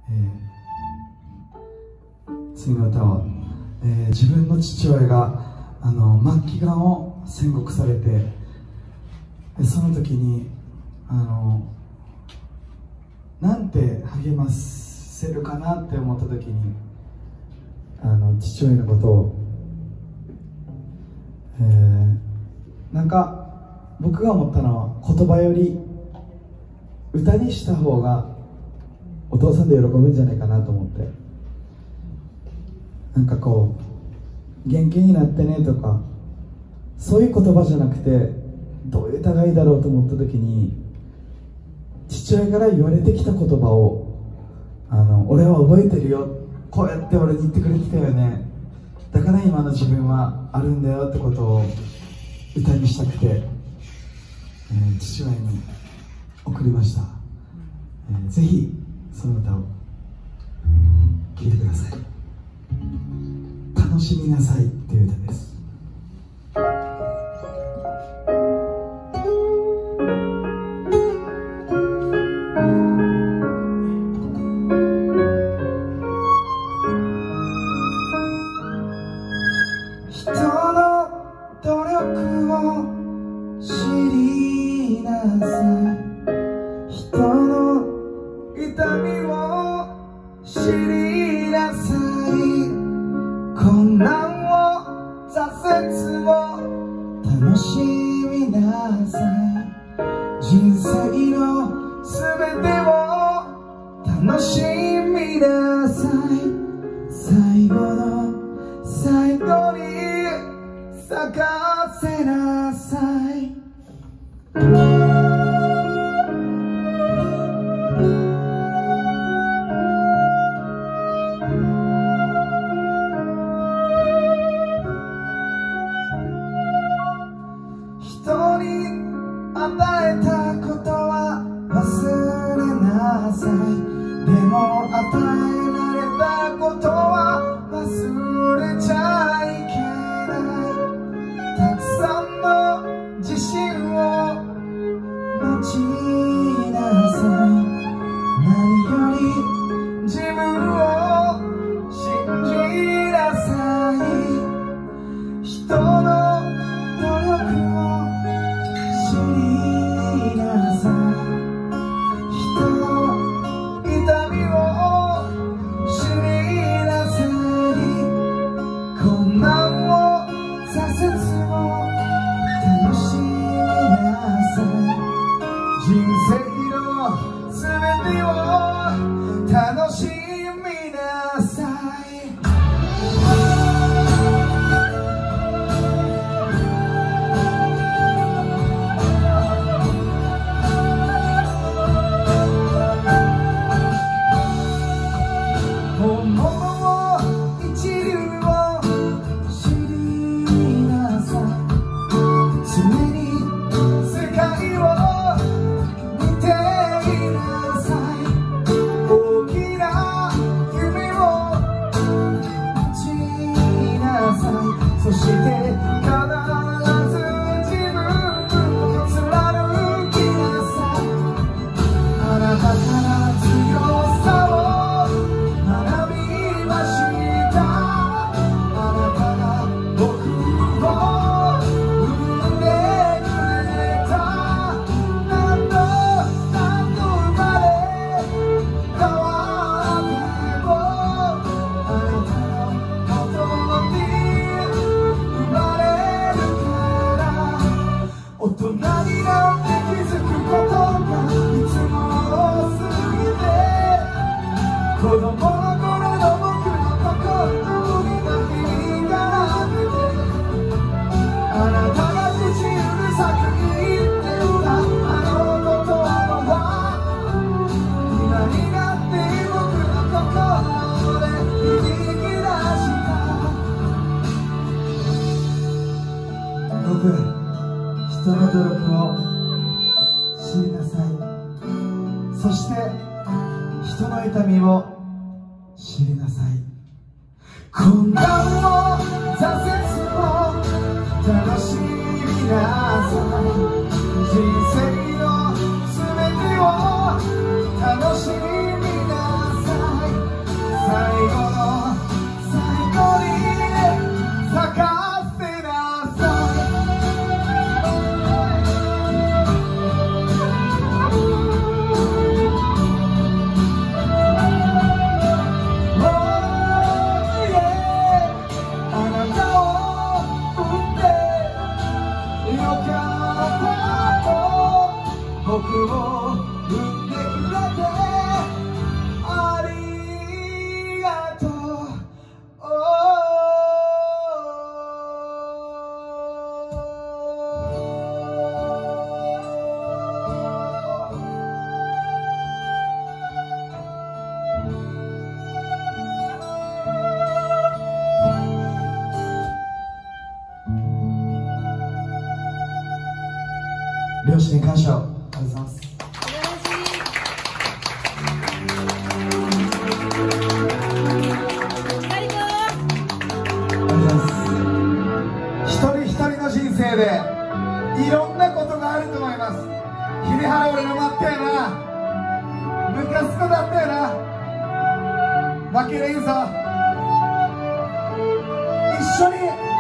次の歌は、自分の父親が末期がんを宣告されて、その時になんて励ませるかなって思った時に父親のことを、なんか僕が思ったのは言葉より歌にした方がお父さんで喜ぶんじゃないかなと思って、なんかこう元気になってねとかそういう言葉じゃなくて、どういう歌がいいだろうと思った時に父親から言われてきた言葉を俺は覚えてるよ、こうやって俺に言ってくれてたよね、だから今の自分はあるんだよってことを歌にしたくて、父親に送りました。ぜひその歌を聴いてください。楽しみなさいという歌です。人の努力を知りなさい、人の痛みを知りなさい、困難を挫折を楽しみなさい、人生のすべてを楽しみなさい、最後の最後に咲かせなさい。人に与えたことは忘れなさい、でも与えられたことは忘れちゃいけない、たくさんの自信を持ちなさい、何より自分を信じなさい、人の努力を知りなさい、人の痛みを知りなさい、困難を挫折を楽しみなさい、人生のすべてを楽しみなさい。本物を一流を知りなさい、常に世界を見ていなさい、大きな夢を持ちなさい、そして必ず自分を貫きなさい、あなたから強さを学びました、あなたが僕を生んでくれた、何度生まれ変わってもあなたの元に生まれるから、大人になって気づくことがいつも過ぎて、子供の頃の僕の心に響かなくて、あなたが口うるさく言ってたあの言葉は今になって僕の心で響き出した。僕、人の努力を知りなさい、そして人の痛みを知りなさい、困難を挫折を楽しみなさい、人生のすべてを楽しみなさい、 に感謝を。ありがとうございます。一人一人の人生でいろんなことがあると思います。日比原俺の待ったよな、ムカつこだったよな、負けれんぞ。一緒に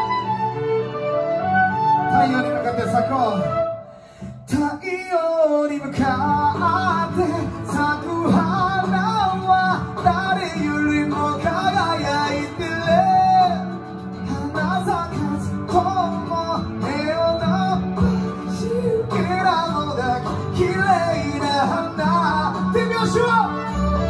太陽に向かって咲こう。太陽に向かって咲く花は誰よりも輝いてる。花咲かずとも目を伸ばしきらもだ綺麗な花。手拍子を。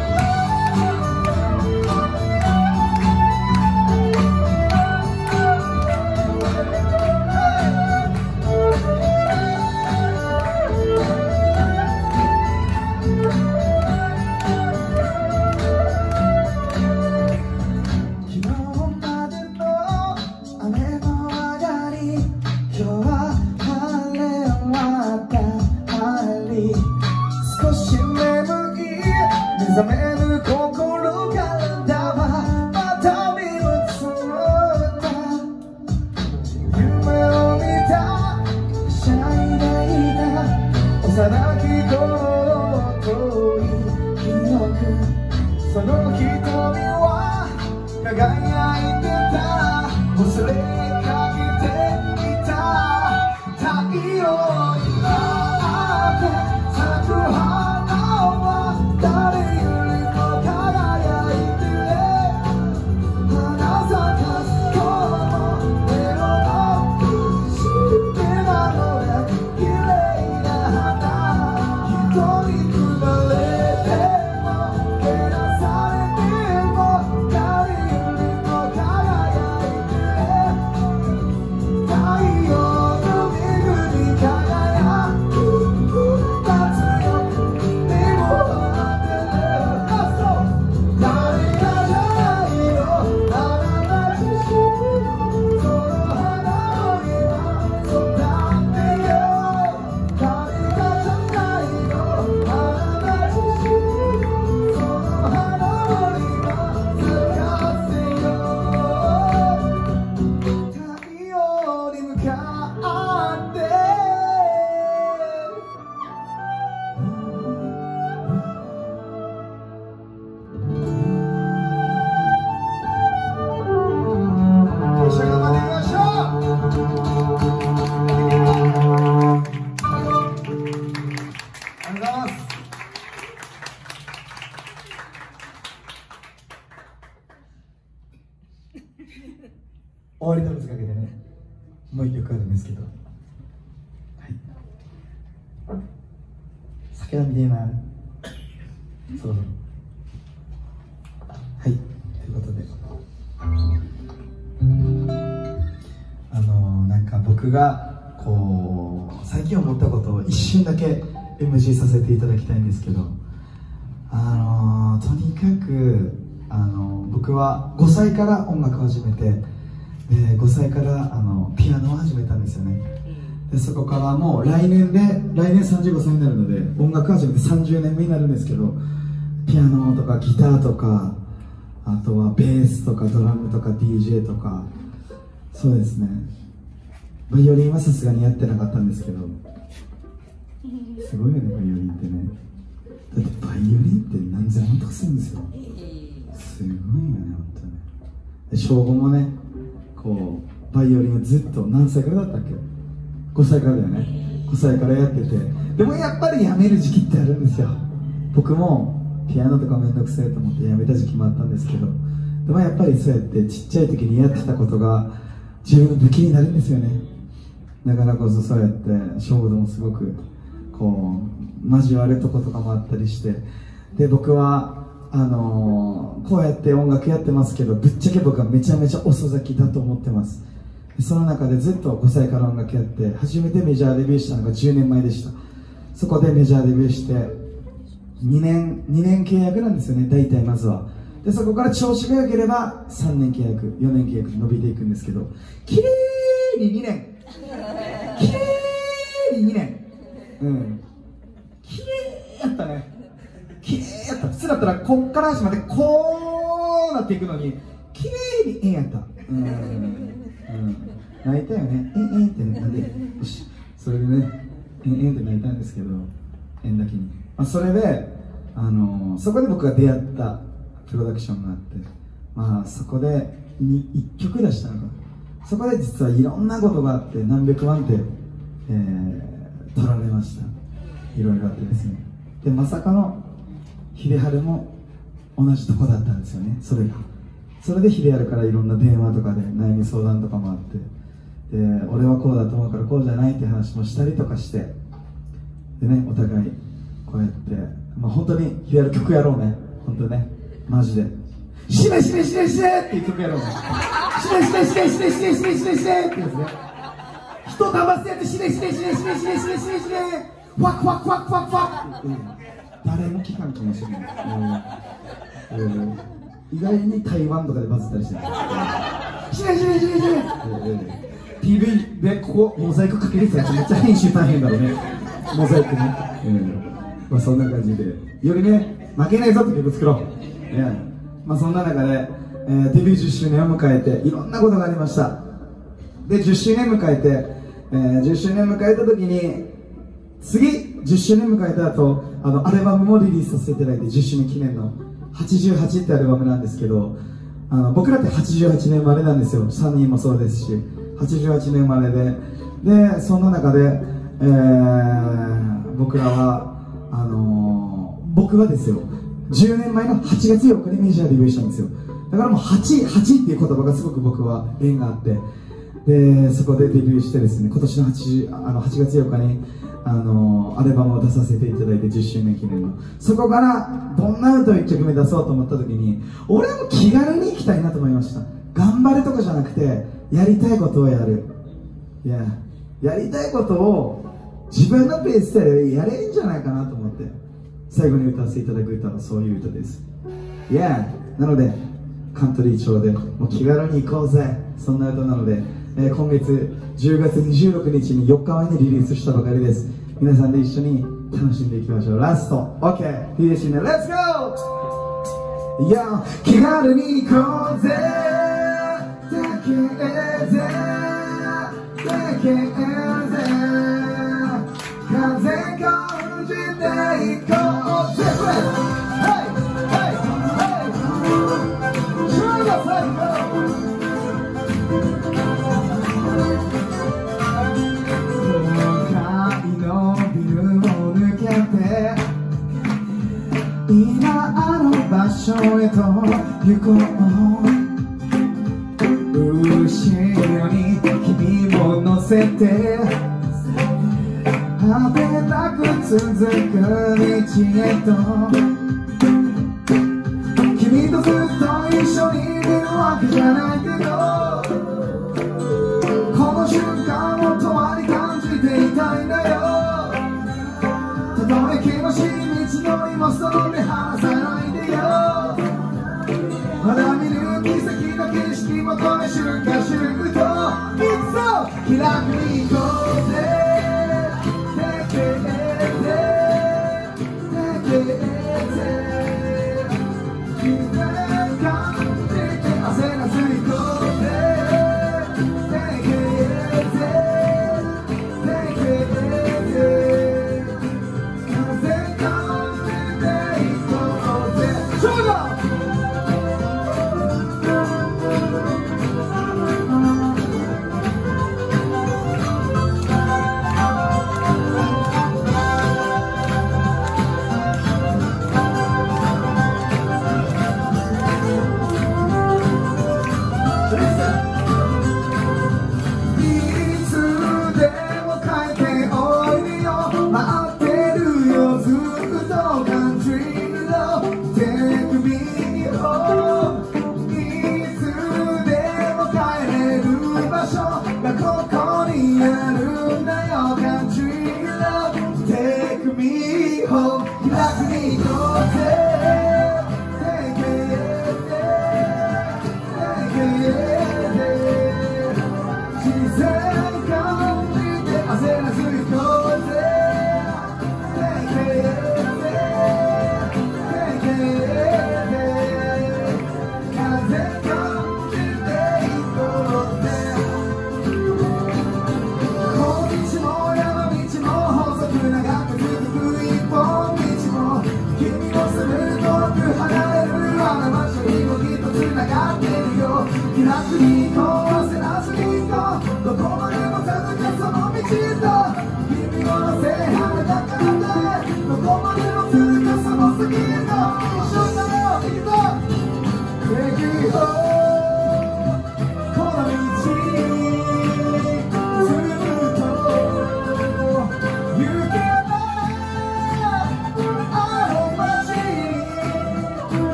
目覚める心からまた見つめた夢を見たシャイでいた幼き頃の遠い記憶。その瞳は輝いてた、忘れかけていた。太陽になって咲く花は誰よりも輝いてる。花咲かずとも目を伸ばして守れ綺麗な花。人に比べてもけなされても誰よりも輝いてる。太陽の恵み輝く夏よでも終わりと見せかけてね、もう一曲あるんですけど、はい、酒飲みで今そうはいということで、なんか僕がこう最近思ったことを一瞬だけ MC させていただきたいんですけど、とにかく僕は5歳から音楽を始めて、で5歳からピアノを始めたんですよね。でそこからもう来年35歳になるので音楽始めて30年目になるんですけど、ピアノとかギターとか、あとはベースとかドラムとか DJ とか、そうですね、バイオリンはさすがにやってなかったんですけど、すごいよねバイオリンってね。だってバイオリンって何千万とかするんですよ。すごいよね本当に。で小5もねこうバイオリンをずっと何歳からだったっけ、5歳からだよね。5歳からやってて、でもやっぱりやめる時期ってあるんですよ。僕もピアノとかめんどくせえと思ってやめた時期もあったんですけど、でもやっぱりそうやってちっちゃい時にやってたことが自分の武器になるんですよね。だからこそそうやって勝負でもすごくこう交わるとことかもあったりして、で僕はこうやって音楽やってますけど、ぶっちゃけ僕はめちゃめちゃ遅咲きだと思ってます。その中でずっと5歳から音楽やって、初めてメジャーデビューしたのが10年前でした。そこでメジャーデビューして2年契約なんですよね、大体まずは。でそこから調子が良ければ3年契約4年契約で伸びていくんですけど、綺麗に2年綺麗に2年綺麗やったね。綺麗やった。普通だったらこっから端までこうなっていくのに綺麗にやった。泣いたよね。ってなんで、よし、それでね、って泣いたんですけど、だけに。それで、そこで僕が出会ったプロダクションがあって、そこで1曲出したのか。そこで実はいろんなことがあって、何百万って、取られました。いろいろあってですね。で、まさかの秀治も同じとこだったんですよね、それが。それで秀治からいろんな電話とかで悩み相談とかもあって、で、俺はこうだと思うからこうじゃないって話もしたりとかして、でね、お互いこうやって、本当に秀治曲やろうね、本当ね、マジで。死ね死ね死ね死ねっていう曲やろうね。死ね死ね死ね死ね死ね死ね死ね死ねってやつね。人騙すやつ死ね死ね死ね死ね死ね死ね死ね死ねファッファッファッファッファッって言って誰も聞かんかもしれない。意外に台湾とかでバズったりしてる。死ね死ね死ね死ね PV でここモザイクかけるやつめっちゃ編集大変だろうね。モザイクね。そんな感じでよりね負けないぞって曲作ろう。そんな中で、デビュー10周年を迎えていろんなことがありました。で10周年迎えて、10周年迎えた時に次10周年迎えた後アルバムもリリースさせていただいて10周年記念の88ってアルバムなんですけど、僕らって88年生まれなんですよ。3人もそうですし88年生まれでそんな中で、僕らは僕はですよ10年前の8月4日にメジャーデビューしたんですよ。だからもう8っていう言葉がすごく僕は縁があって、でそこでデビューしてですね、今年の 8月4日にアルバムを出させていただいて10周年記念の、そこからどんな歌を1曲目出そうと思った時に俺も気軽に行きたいなと思いました。頑張るとかじゃなくてやりたいことをやる。やりたいことを自分のペースでやれるんじゃないかなと思って最後に歌わせていただく歌はそういう歌です。なのでカントリー調でもう気軽に行こうぜ、そんな歌なので、今月10月26日に4日前にリリースしたばかりです。皆さんで一緒に楽しんでいきましょう。ラスト OK いいですね。レッツゴー。気軽に行こうぜ、できるぜできるぜ、風感じていこうぜ。今あの場所へと行こう。後ろに君も乗せて果てなく続く道へと、君とずっと一緒にいるわけじゃないけど、この瞬間を共に感じていたいんだよ。たとえ険しい道のりもその目離さないでよ。まだ見ぬ奇跡の景色求め瞬間シュート、いつも気楽に行こうぜ。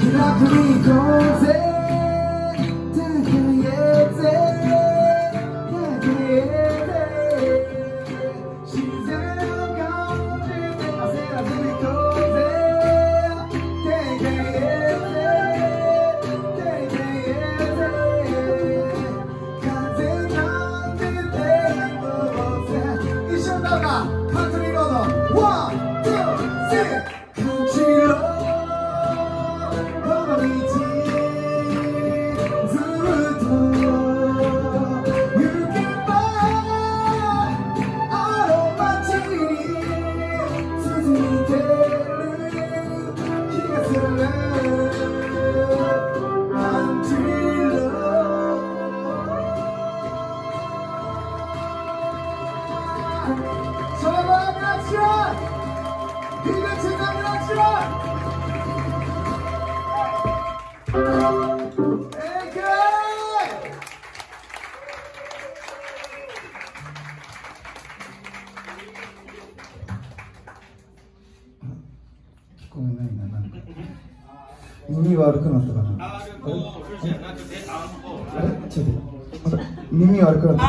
楽に行こうぜ聞こえないな、なんか耳悪くなったかな。あれちょっと耳悪くなった。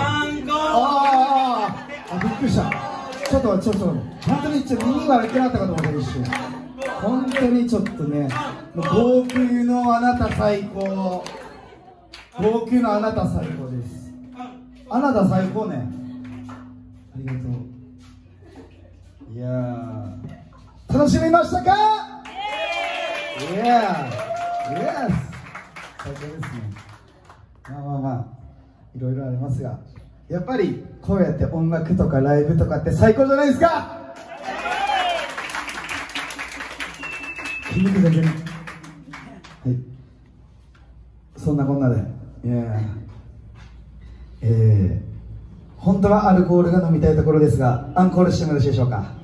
びっくりした。ちょっと本当に耳悪くなったかと思った一瞬。本当にちょっとね、号泣のあなた最高。号泣のあなた最高です。あなた最高ね。ありがとう。いやー、楽しみましたか？いやー、イエス、最高ですね。まあいろいろありますが、やっぱりこうやって音楽とかライブとかって最高じゃないですか。筋肉だけに、はい、そんなこんなで、本当はアルコールが飲みたいところですが、アンコールしてもよろしいでしょうか。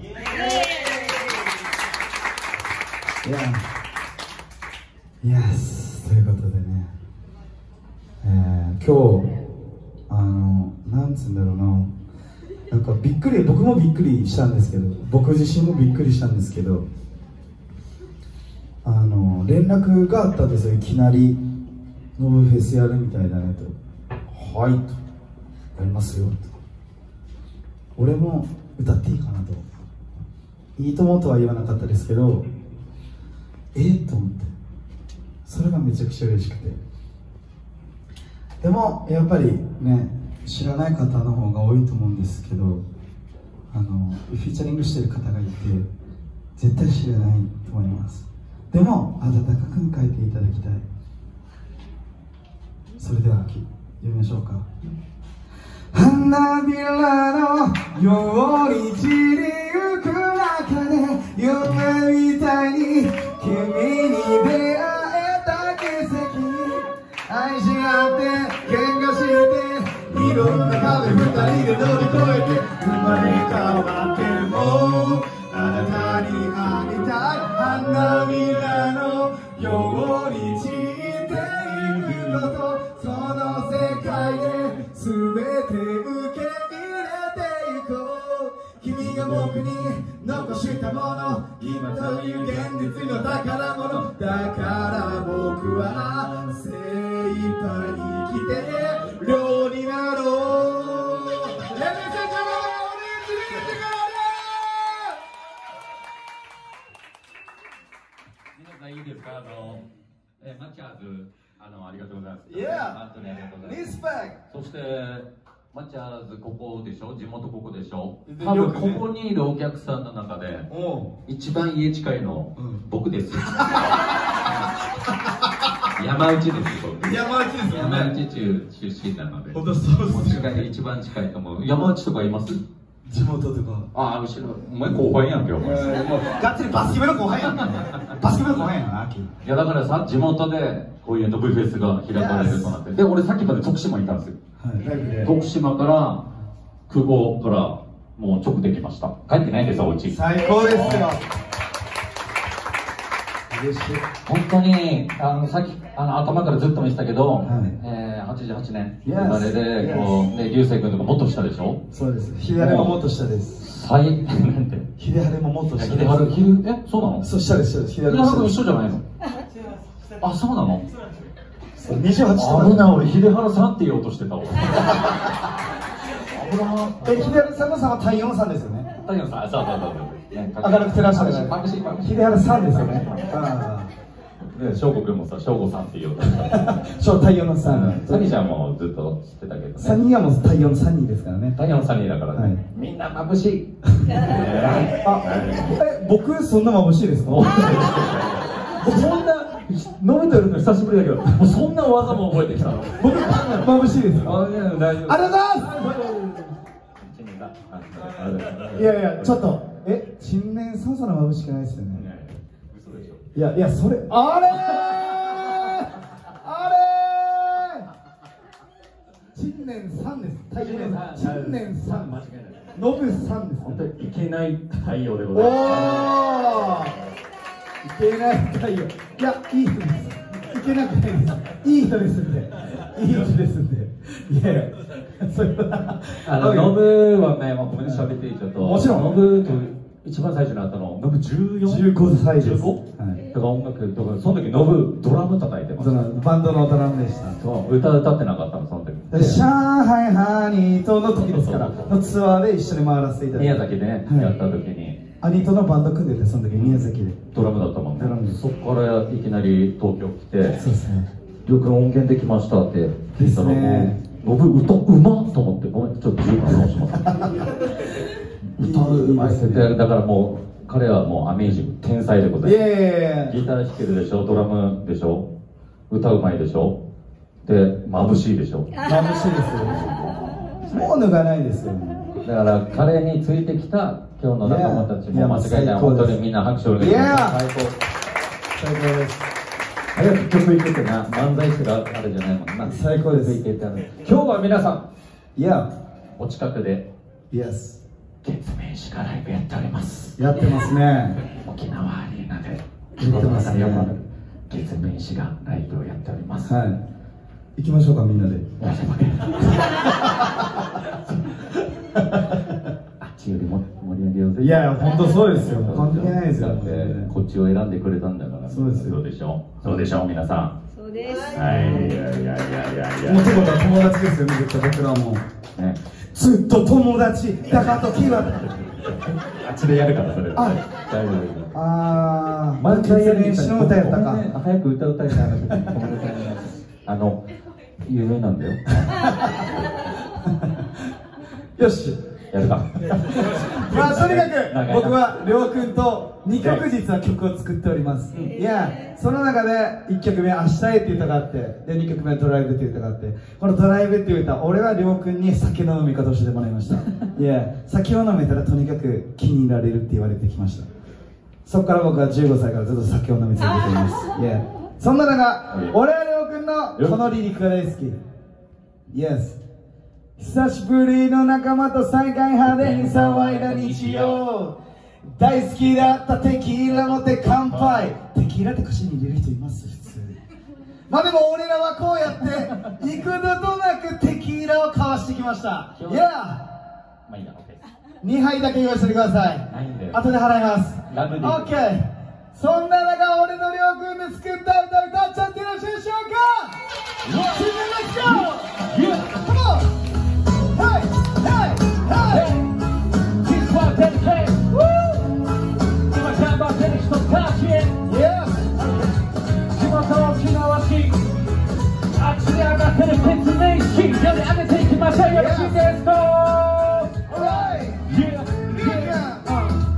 イエスということでね、今日なんつうんだろうな、なんかびっくり、僕もびっくりしたんですけど、僕自身もびっくりしたんですけど、連絡があったんですよ。いきなりノブフェスやるみたいだねと。はいと、やりますよと。俺も歌っていいかなと。いいともとは言わなかったですけど、と思って、それがめちゃくちゃ嬉しくて。でもやっぱりね、知らない方の方が多いと思うんですけど、フィーチャリングしてる方がいて絶対知らないと思います。でも温かく書いていただきたい。それでは読みましょうか。花びらのように散りゆく中で、夢みたいに君に出会えた奇跡。愛し合って喧嘩していろんな壁二人で乗り越えて、生まれ変わってもあなたに会いたい。花びらのように散っていくこと、その世界で全て受け入れてゆこう。君が僕に残したもの、今という現実の宝物だから僕は精一杯生きて量になろう。 皆さんいいですか？マッチャーズ、ありがとうございます。 本当にありがとうございます。 リスペクト。 そしてマッチャーズここでしょ、地元ここでしょ。多分ここにいるお客さんの中で一番家近いの僕です。山内です。 山内ですよね。 山内出身なので。 本当そうですよね。 一番近いと思う。山内とかいます？ 地元とか。 ああ、後ろ、お前後輩やんけ、お前。 がっつりバスケ部の後輩やん。バスケ部の後輩やん、秋。 いや、だからさ、地元でこういうノブフェスが開かれるとなって。で、俺さっきまで徳島にいたんですよ。徳島から空港からもう直できました。帰ってないんですよ、お家。 最高ですよ。嬉しい。 本当にさっき頭からずっと見てたけど、88年生まれで、こうね、流星君とかもっと下でしょ。 そうです。秀晴ももっと下です。 なんて秀晴ももっと下です。 秀晴、そうなの？ そう、下です。 秀晴君一緒じゃないの？ あ、そうなの。 28とか。 危ない、俺秀原さんって言おうとしてたわ。危な。 秀原さんのさんは太陽さんですよね。 太陽さん、そうそうそう。 明るく照らしてる。秀原さんですよね。 翔吾君もさ、翔吾さんって言おうとした。 太陽のさん。 サニーちゃんもずっと知ってたけどね。 サニーはもう太陽のサニーですからね。 太陽のサニーだからね。みんな眩しい。 僕そんな眩しいですか？ そんな飲めてるの久しぶりだけど、もうそんな技も覚えてきたの。 僕眩しいですか？ 大丈夫。 ありがとうございます。いやいや、ちょっと新年そんな眩しくないですよね。 嘘でしょ。 いやそれあれ新年さんです。新年さん、間違いない。ノブさんです。 本当にいけない太陽でございます。 いけない太陽。いや、いい人です。いけなくないです。いい人ですんで。いい人ですんで。いやいや、それは。 ノブはね、ごめんね、喋っていいちょっと。 もちろん。 ノブと一番最初に会ったの、ノブ14？ 15歳です。 15？だから音楽とか、その時ノブドラム叩いてました。 バンドのドラムでした。 そう、歌ってなかったの、その時。 上海ハニートの時ですから、のツアーで一緒に回らせていただいて。 宮崎でね、やった時に。 アニトのバンド組んでて、その時宮崎で。 ドラムだったもんね。そこからいきなり東京来て、 そうですね。 りょうくん音源できましたって聞いたら、もう、ノブ歌うまっと思って、ごめん、ちょっと10分直します。歌うまいって、だからもう、彼はもうアメージング、天才でございます。ギター弾けるでしょ、ドラムでしょ、歌うまいでしょ、で、眩しいでしょ。 眩しいですよ。もう脱がないですよ。 だから彼についてきた今日の仲間たちも間違いない。本当にみんな拍手をお願いします。最高。 最高です。 早く曲いけてな、漫才師があれじゃないもんな。 最高です。 今日は皆さん、お近くで、 Yes。 月面師がライブやっております。 やってますね。 沖縄アリーナで、 やってますね。 月面師がライブをやっております。 はい。行きましょうか、みんなで。 あっちよりも盛り上げようぜ。 いや、本当そうですよ。関係ないですよ。 こっちを選んでくれたんだから。 そうですよ。 そうでしょう。そうでしょう、皆さん。 そうです。 はい。いや。 もうってことは友達ですよね、絶対僕らも。ずっと友達だから時は。 あっちでやるから、それ。大丈夫。 毎回練習の歌やったか。 早く歌いたいな。有名なんだよ。 よし。 やるか。 まあとにかく僕はりょうくんと2曲実は曲を作っております。いや、その中で1曲目「明日へ」っていう歌があって、で2曲目「ドライブ」っていう歌があって、この「ドライブ」っていう歌、俺はりょうくんに酒の飲み方をしてもらいました。いや、酒を飲めたらとにかく気に入られるって言われてきました。そこから僕は15歳からずっと酒を飲み続けています。いや、そんな中、俺はりょうくんのこのリリックが大好き。Yes。久しぶりの仲間と再会、派手に騒いだ日曜、大好きだったテキーラ持って乾杯。テキーラって口に入れる人います？普通。まあでも俺らはこうやって幾度となくテキーラを交わしてきました。いや、 まあいいな、 2杯だけ用意してください。後で払います。オッケー。そんな中、俺のりょうくんで作った歌歌っちゃってよろしいでしょうか。新年レッツゴー。Come on。Hey, hey, hey! This one dedicated. Woo! To my Jamba Finish to touch it. Yes. 地元沖縄市。あっちに上がってる説明式。より上げていきましょう。よろしいですか。Alright. Yeah. Yeah.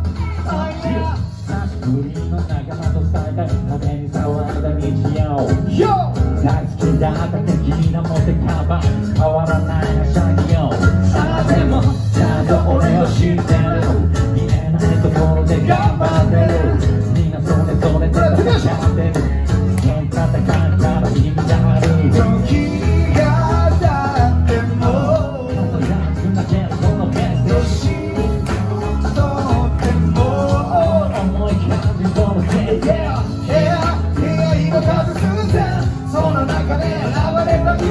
Yeah. 久しぶりの仲間と再会。派手に騒いだ日曜。Yo. 大好きだったテキーラ持って乾杯。変わらないシャイよ。でもちゃんと俺を知ってる。見えないところで頑張ってる。みんなそれぞれで戦ってる。戦ったから意味がある。時が経っても安くなけるこのベストシートとっても重い感じとのせいで部屋の数数千、その中で現れた夢。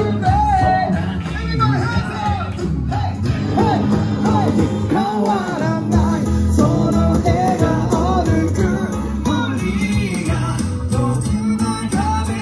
変わらないその笑顔ぬくもりが僕の壁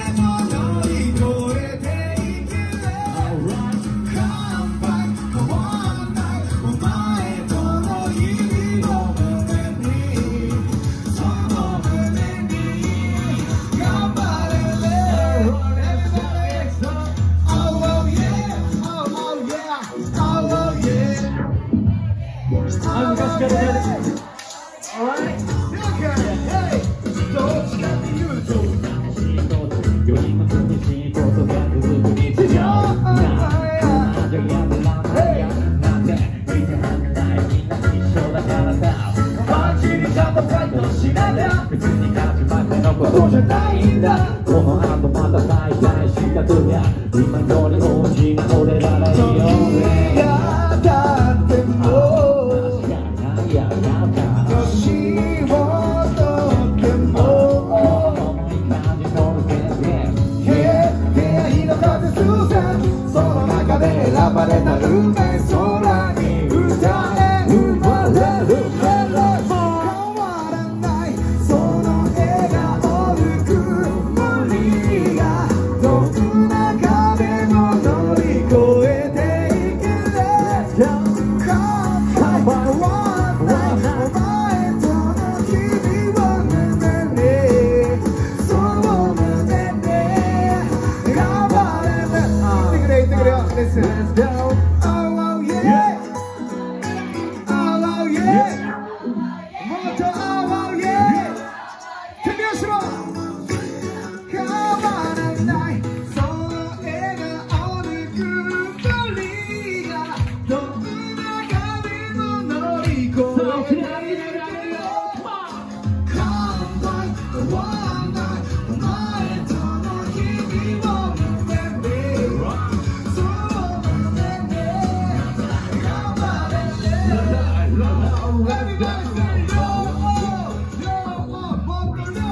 よりも苦しいことが続く日常なあじゃやめらないやなんて見てはんないみんな一緒だからさパンチにちゃんとファイトしなきゃ別に勝ち負けのことじゃないんだこの後また再会したときゃ今より大きな俺らがいいよねやだってもういやいやいや年をとっても出会いの風数千その中で選ばれた運命空に歌え生まれる変わらないその笑顔ぬくもりがどんな壁も乗り越えていける変わらないお前との日々を胸にそう胸に頑張れね言ってくれ言ってくれよ Let's go Oh yeah Oh yeah もっと Oh yeah 手拍子も変わらないその笑顔ぬくもりがどんな壁も乗り越えていける乾杯変わらないお前との日々を胸にそう胸に頑張れて Everybody say yo yo もっと yo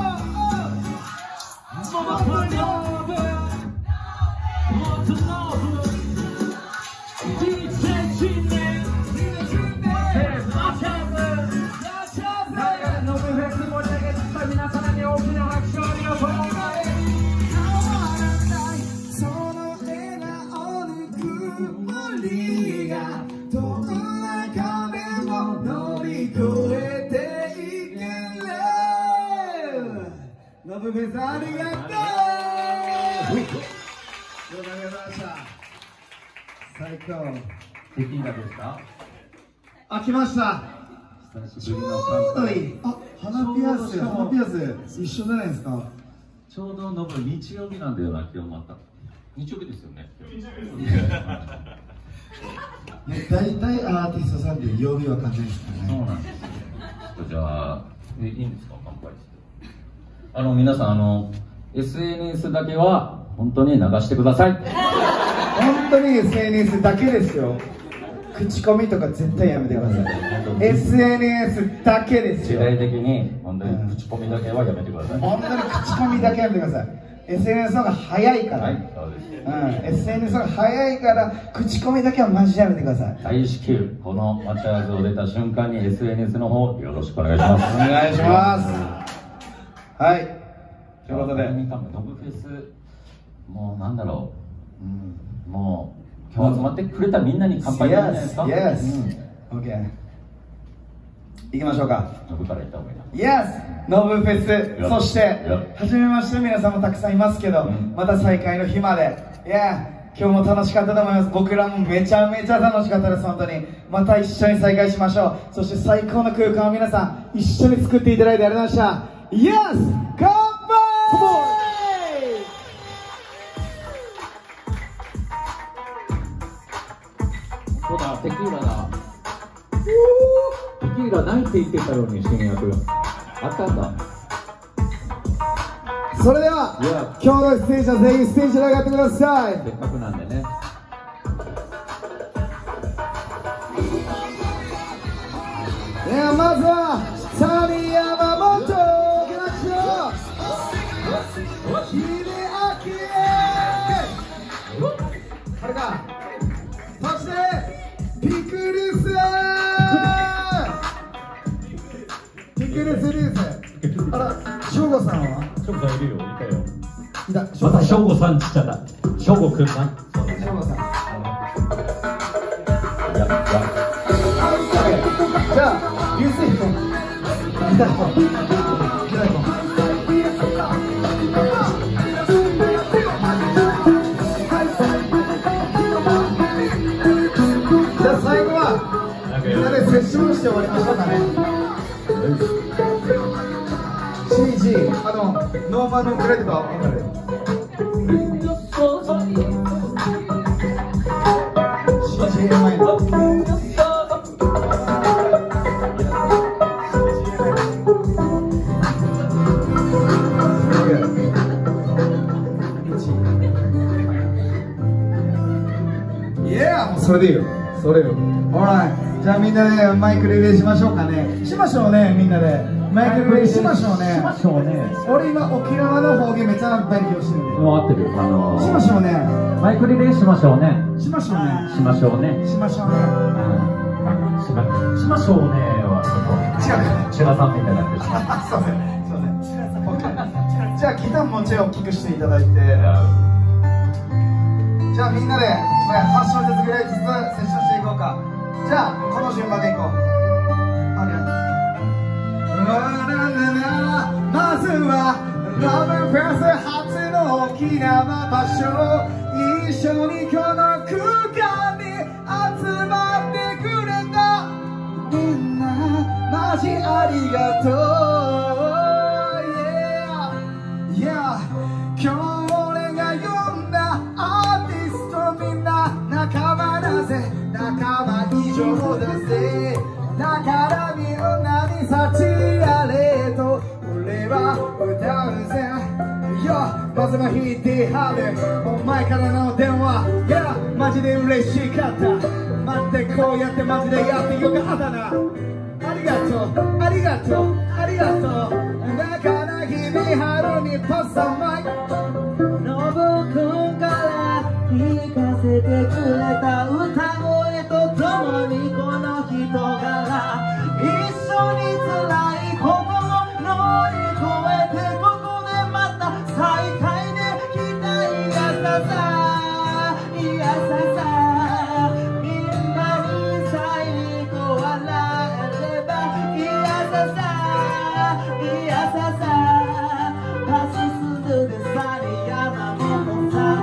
その笑顔ぬくもりがどんな壁も乗り越えていけるノブフェスありがとうどうもありがとうございました最高テキーラですか？ あ来ました久しちょうぶりの乾杯。 どいいあ鼻ピアス鼻ピアス一緒じゃないですかちょうどノブ日曜日なんだよな、今日また。日曜日ですよね。 ね、大体アーティストさんって曜日わかんないですからねそうなんですよ。ちょっとじゃあ、いいんですか、乾杯して。皆さん、SNS だけは本当に流してください。 本当に SNS だけですよ口コミとか絶対やめてください SNS だけですよ時代的に本当に口コミだけはやめてください。 本当に口コミだけやめてください SNS の方が早いから、 はい、そうです。 SNS の方が早いから口コミだけはマジでやめてください大至急、この待ち合わせを出た瞬間に SNS の方よろしくお願いします。 お願いしますはいということでノブフェス、もうなんだろう、もう今日集まってくれたみんなに乾杯じゃないですか。 Yes, OK 行きましょうかノブから言った方がいいな。 Yes! ノブフェスそして初めまして皆さんもたくさんいますけど、また再会の日まで今日も楽しかったと思います僕らもめちゃめちゃ楽しかったです本当にまた一緒に再会しましょうそして最高の空間を皆さん一緒に作っていただいてありがとうございました Yes! 乾杯そうだ、テキーラだ。テキーラないって言ってたように、新薬。あったんだ。 それでは今日のステージは全員ステージに上がってくださいせっかくなんでね。 まずは谷山本来ましょう秀明これかそしてピクルスリースあら省吾さんはショウゴさんいるよ、いたよ。 いたまたショウゴさんちっちゃった。ショウゴくんな。 省吾さんじゃあ流星君ギター行こうギター行こうじゃあ最後はみんなでセッションして終わりましょうかね CG ノーマルクレジット分かるそれでいいよ、それよ。ほら、じゃあみんなでマイクリレーしましょうかね。しましょうね、みんなで。マイクリレーしましょうね。 しましょうね。 俺今沖縄の方言めっちゃ勉強してるんで。 もう合ってる。 しましょうね。 マイクリレーしましょうね。 しましょうね。 しましょうね。 しましょうね。 しましょうねはちょっと違う。 千葉さんみたいになってしまう。 すいません、すいません。じゃあギターもちょい大きくしていただいて。じゃあみんなで8小節ぐらいずつセッションしていこうか。じゃあこの順番でいこう。まずはラブフェス初の沖縄場所、一緒にこの空間に集まってくれたみんなマジありがとう。 Yeah, 今日俺が呼んだアーティストみんな仲間だぜ、仲間以上だぜ。だからみんなに幸あれと俺は歌うぜ。まずは弾いてはるお前からの電話、マジで嬉しかった。待ってこうやってマジでやってよかったな。ありがとうありがとうありがとう。だから日々春にパスタマイノブくんから聞かせてくれた歌声とともにこの人柄、一緒に辛いことも乗り越えてここでまた再会できたい優さ優さ、みんなに最後笑えれば優さ優さ、パスするでさえ山本さん。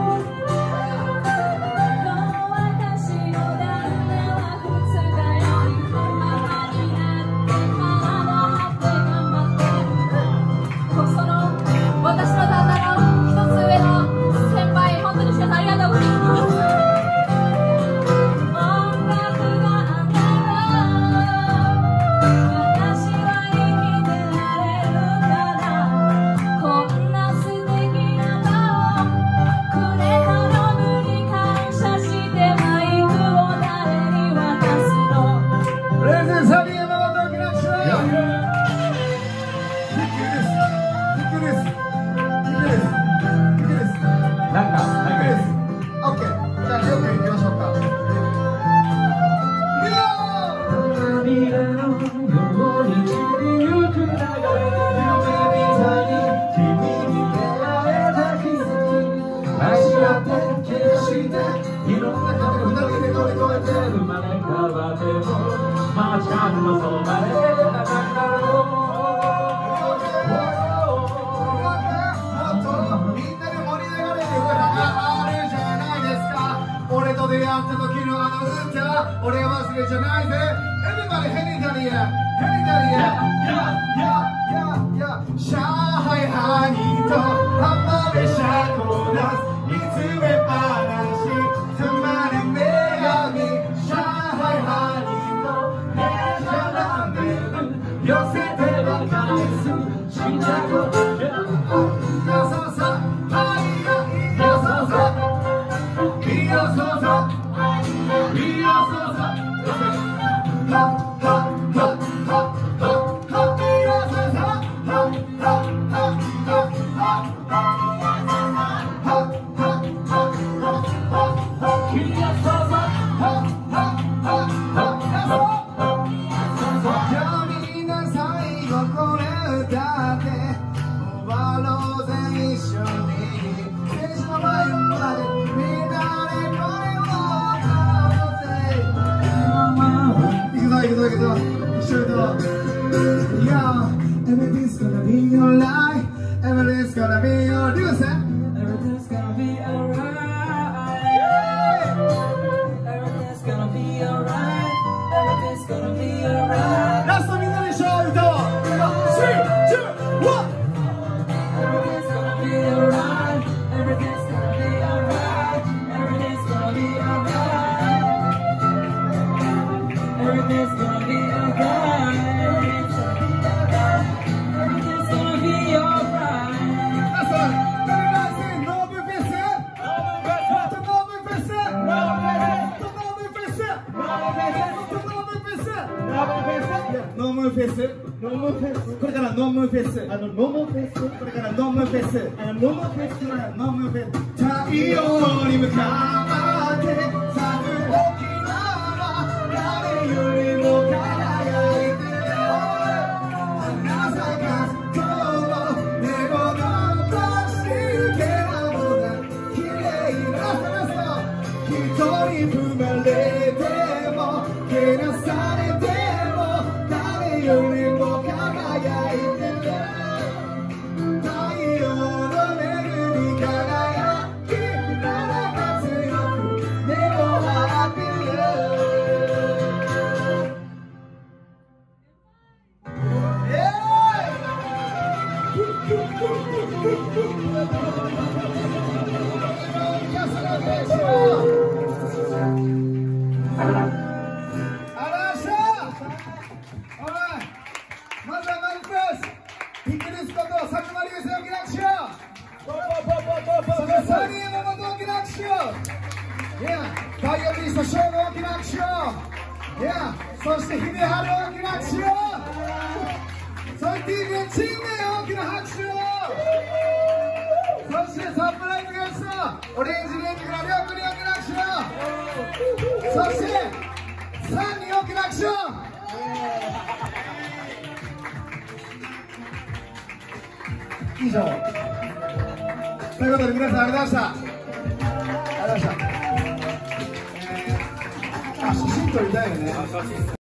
俺と出会った時のあの歌、俺は忘れじゃないぜ。Everybody, anybody, anybody,上海ハニーと浜辺シャコラス、見つめ話、つまり女神、上海ハニーとメジャーランデブ、寄せては返す、しなくちゃ。よそさ、はいよ、よそさ。よそそ、よそそ、ははははは、よそそ、ははははじゃあみんな最後これ歌って終わろうぜ一緒に。ステージの前までみんなYeah, everything's gonna be alright. Everything's gonna be alright. Do it, everything's gonna be alright. Everything's gonna be alright. Everything's gonna be alright. ラストみんなでしょう、歌を。3、2、1。Everything's gonna be alright. Everything's gonna フェス、ノムフェス、これからノムフェス、ノムフェス、これからノムフェス、ノムフェス、ノムフェス、太陽に向かって咲く沖縄、誰よりも輝いてる。花咲かす今日寝言としてけなもな綺麗な花一人踏まれてもけなされても誰よりも輝いてる。太陽の恵み輝きならば強く根を張ってる。バイオリニストショーの大きな拍手を、そして秀治大きな拍手を、そして TVN チームへ大きな拍手を、そしてサプライズゲストオレンジレンジからりょうくんに大きな拍手を、そしてサンに大きな拍手を。以上ということで皆さんありがとうございました。ありがとうございました。写真撮りたいよね。